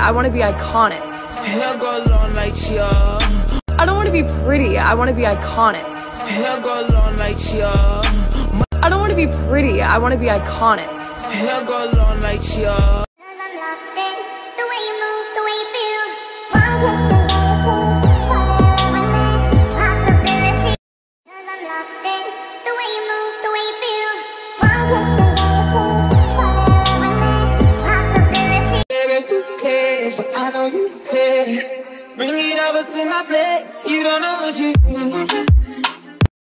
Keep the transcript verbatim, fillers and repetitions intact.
I want to be iconic. Hair go long like Chia. I don't want to be pretty, I want to be iconic. Hair go long like Chia. I don't want to be pretty, I want to be iconic. Hair go long like Chia. I'm lost in the way you move, the way you feel. Cause I'm lost in the way you move, the way you feel. Baby, who cares? But I know you care. Bring it over to my bed. You don't know what you do.